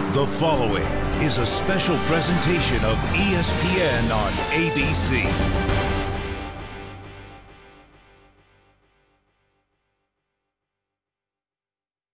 The following is a special presentation of ESPN on ABC.